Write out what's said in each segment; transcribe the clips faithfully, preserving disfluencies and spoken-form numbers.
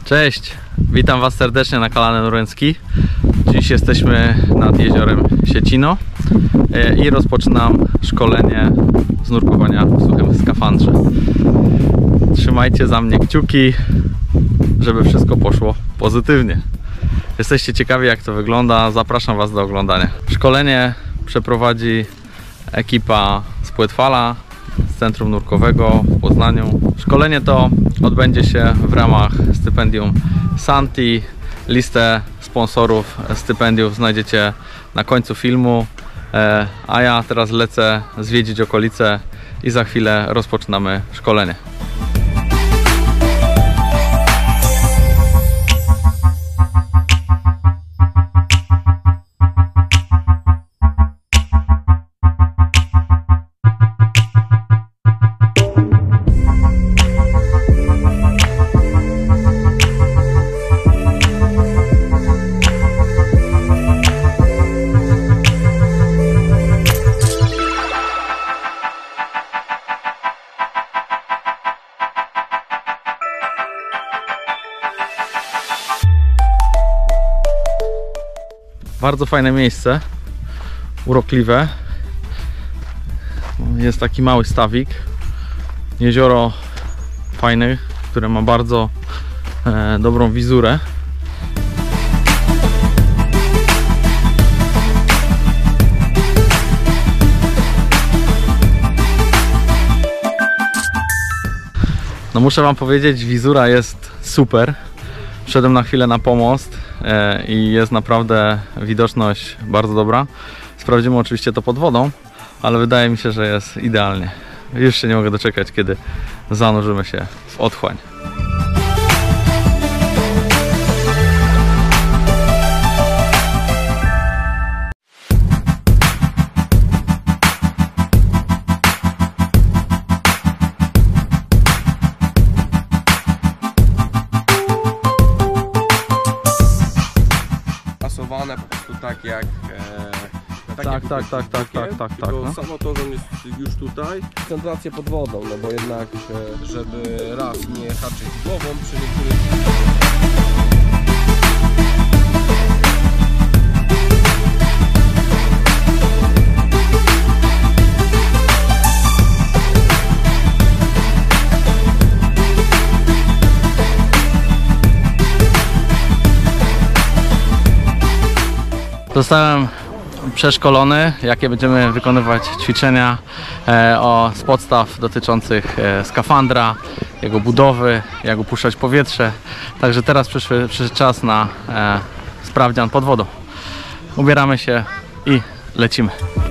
Cześć, witam Was serdecznie na kanale Norweński. Dziś jesteśmy nad jeziorem Siecino i rozpoczynam szkolenie z nurkowania w suchym skafandrze. Trzymajcie za mnie kciuki, żeby wszystko poszło pozytywnie. Jesteście ciekawi, jak to wygląda? Zapraszam Was do oglądania. Szkolenie przeprowadzi ekipa z Płetwala, z Centrum Nurkowego w Poznaniu. Szkolenie to odbędzie się w ramach stypendium Santi. Listę sponsorów stypendiów znajdziecie na końcu filmu, a ja teraz lecę zwiedzić okolice i za chwilę rozpoczynamy szkolenie. Bardzo fajne miejsce, urokliwe. Jest taki mały stawik, jezioro fajne, które ma bardzo e, dobrą wizurę. No muszę Wam powiedzieć, wizura jest super. Wszedłem na chwilę na pomost e, i jest naprawdę widoczność bardzo dobra. Sprawdzimy oczywiście to pod wodą, ale wydaje mi się, że jest idealnie. Już się nie mogę doczekać, kiedy zanurzymy się w otchłań. Po prostu tak jak e, tak, tak, tak, tak, tak, tak, tak, tak, no. no. Samo to jest już tutaj. Koncentrację pod wodą, no bo jednak e, żeby raz nie haczyć głową przy niektórych. Zostałem przeszkolony, jakie będziemy wykonywać ćwiczenia e, o, z podstaw dotyczących e, skafandra, jego budowy, jak opuszczać powietrze. Także teraz przyszły, przyszedł czas na e, sprawdzian pod wodą. Ubieramy się i lecimy.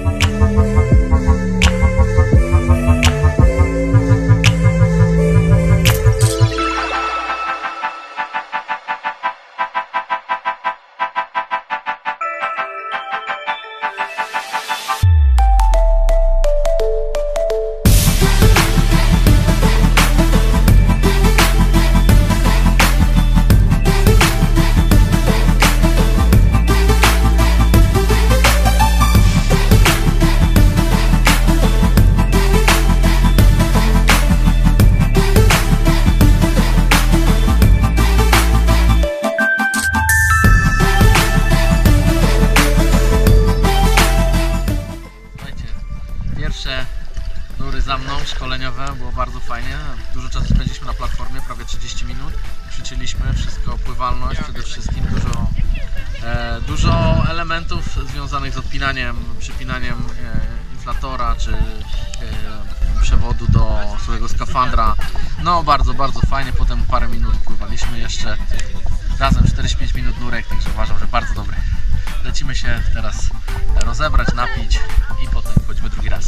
Pierwsze nury za mną, szkoleniowe, było bardzo fajnie. Dużo czasu spędziliśmy na platformie, prawie trzydzieści minut. Ćwiczyliśmy wszystko, pływalność przede wszystkim, dużo, e, dużo elementów związanych z odpinaniem, przypinaniem e, inflatora czy e, przewodu do swojego skafandra. No bardzo, bardzo fajnie, potem parę minut pływaliśmy jeszcze. Razem czterdzieści pięć minut nurek, także uważam, że bardzo dobry. Lecimy się teraz rozebrać, napić i potem wchodzimy drugi raz.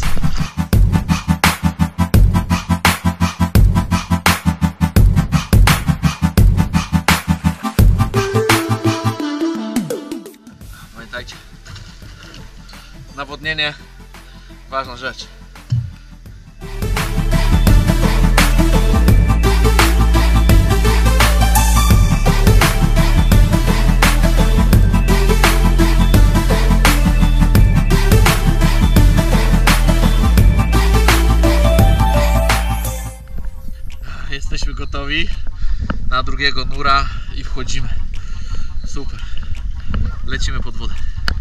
Pamiętajcie, nawodnienie, ważna rzecz. drugiego nura i wchodzimy. Super. Lecimy pod wodę.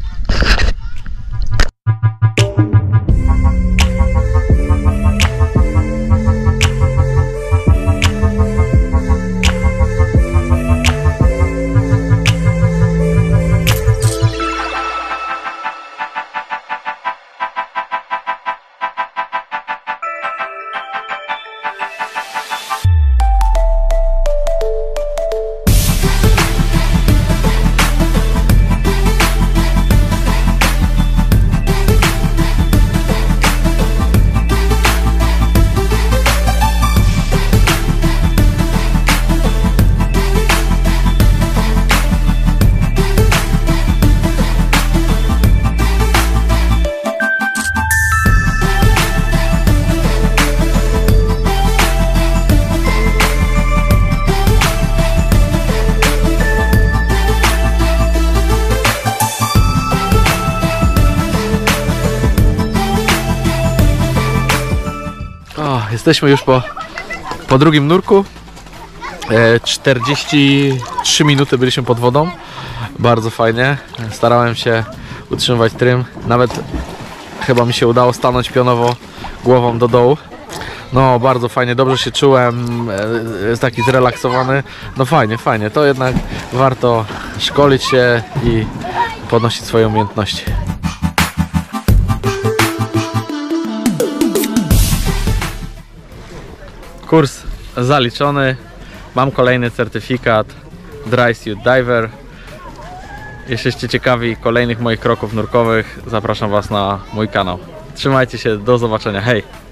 O, jesteśmy już po, po drugim nurku. E, czterdzieści trzy minuty byliśmy pod wodą. Bardzo fajnie. Starałem się utrzymywać trym. Nawet chyba mi się udało stanąć pionowo głową do dołu. No, bardzo fajnie, dobrze się czułem. E, jest taki zrelaksowany. No fajnie, fajnie. To jednak warto szkolić się i podnosić swoje umiejętności. Kurs zaliczony, mam kolejny certyfikat Dry Suit Diver. Jeśli jesteście ciekawi kolejnych moich kroków nurkowych, zapraszam Was na mój kanał. Trzymajcie się, do zobaczenia, hej!